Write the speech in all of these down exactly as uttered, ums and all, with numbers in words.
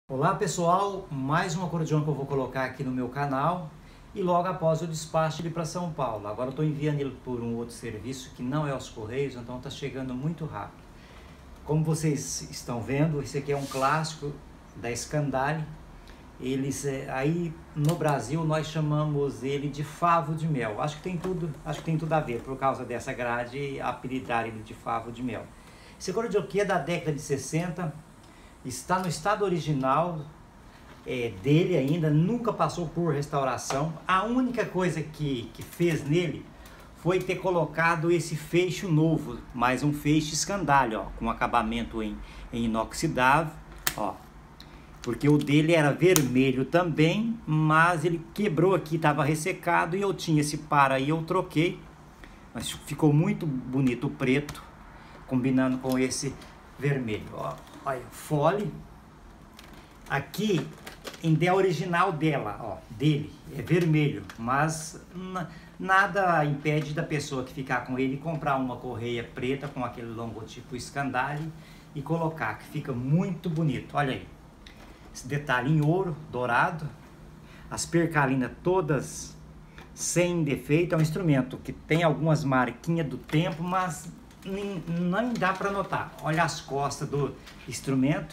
Olá pessoal, mais um acordeão que eu vou colocar aqui no meu canal e logo após o despacho ele para São Paulo. Agora eu estou enviando ele por um outro serviço que não é os Correios, então está chegando muito rápido. Como vocês estão vendo, esse aqui é um clássico da Scandale. Eles, aí no Brasil nós chamamos ele de favo de mel. Acho que tem tudo, acho que tem tudo a ver por causa dessa grade apelidar ele de favo de mel. Esse acordeão aqui é da década de sessenta. Está no estado original é, dele ainda, nunca passou por restauração. A única coisa que, que fez nele foi ter colocado esse feixe novo, mais um feixe Scandale, ó, com acabamento em, em inoxidável, ó, porque o dele era vermelho também, mas ele quebrou aqui, estava ressecado e eu tinha esse par aí, eu troquei, mas ficou muito bonito o preto, combinando com esse vermelho, ó. Olha, fole. Aqui, em ideia original dela, ó, dele, é vermelho, mas nada impede da pessoa que ficar com ele comprar uma correia preta com aquele logotipo Scandale e colocar, que fica muito bonito. Olha aí, esse detalhe em ouro, dourado, as percalinas todas sem defeito. É um instrumento que tem algumas marquinhas do tempo, mas nem, nem dá para notar. Olha as costas do instrumento.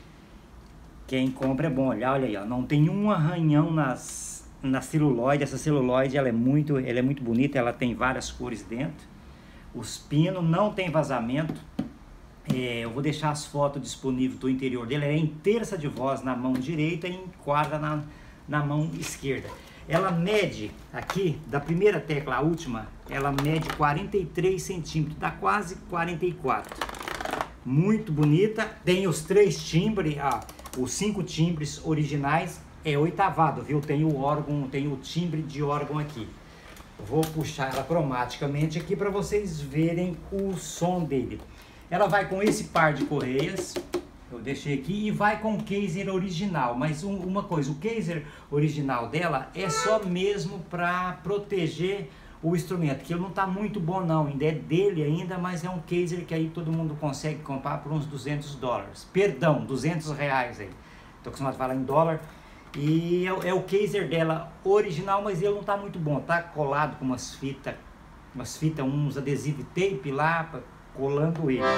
Quem compra é bom olhar, olha aí, ó, não tem um arranhão nas, na celulóide. Essa celulóide ela é, muito, ela é muito bonita, ela tem várias cores dentro. Os pinos não tem vazamento. É, eu vou deixar as fotos disponíveis do interior dele. Ela é em terça de voz na mão direita e em quarta na, na mão esquerda. Ela mede aqui, da primeira tecla à última, ela mede quarenta e três centímetros, dá quase quarenta e quatro. Muito bonita, tem os três timbres, ah, os cinco timbres originais, é oitavado, viu? Tem o órgão, tem o timbre de órgão aqui. Vou puxar ela cromaticamente aqui para vocês verem o som dele. Ela vai com esse par de correias, eu deixei aqui, e vai com o caser original. Mas um, uma coisa, o caser original dela é só mesmo para proteger o instrumento, que ele não está muito bom não, ainda é dele ainda, mas é um caser que aí todo mundo consegue comprar por uns duzentos dólares. Perdão, duzentos reais aí. Estou acostumado a falar em dólar. E é, é o caser dela original, mas ele não está muito bom. Tá colado com umas fitas, umas fitas, uns adesivo tape lá, pra, colando ele.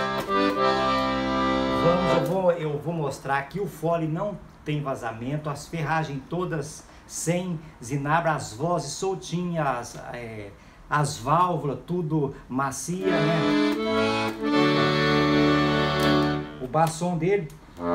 Vamos, eu vou, eu vou mostrar aqui, o fole não tem vazamento, as ferragens todas sem zinabra, as vozes soltinhas, é, as válvulas tudo macia, né? O bassom dele.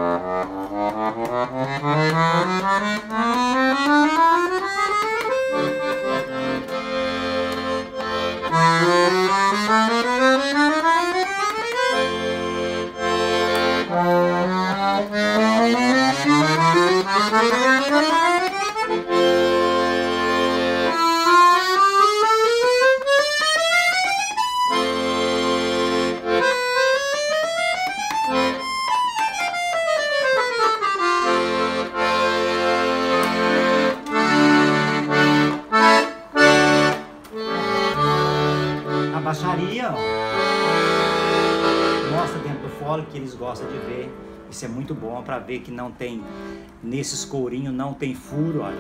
A baixaria, ó, mostra dentro do fole que eles gostam de ver. Isso é muito bom para ver que não tem, nesses courinhos não tem furo, olha.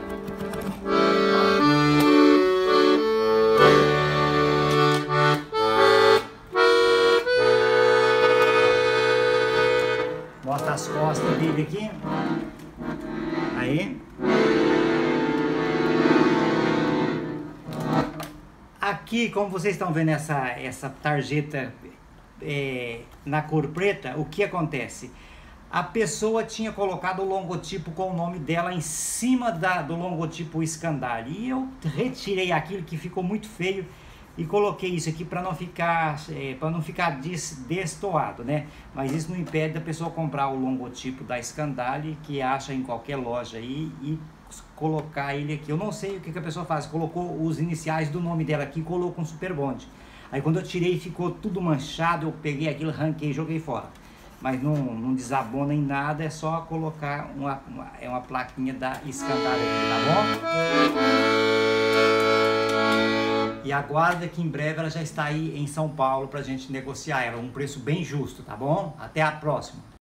Mostra as costas dele aqui. Aí. Aqui, como vocês estão vendo essa, essa tarjeta é, na cor preta, o que acontece? A pessoa tinha colocado o logotipo com o nome dela em cima da, do logotipo Scandale. E eu retirei aquilo que ficou muito feio e coloquei isso aqui para não ficar, é, para não ficar des, destoado, né? Mas isso não impede da pessoa comprar o logotipo da Scandale, que acha em qualquer loja aí, e colocar ele aqui. Eu não sei o que, que a pessoa faz, colocou os iniciais do nome dela aqui e colocou um Super Bond. Aí quando eu tirei ficou tudo manchado, eu peguei aquilo, arranquei e joguei fora. Mas não, não desabou nem nada, é só colocar uma, uma, é uma plaquinha da Scandale aqui, tá bom? E aguarda que em breve ela já está aí em São Paulo pra gente negociar ela, um preço bem justo, tá bom? Até a próxima!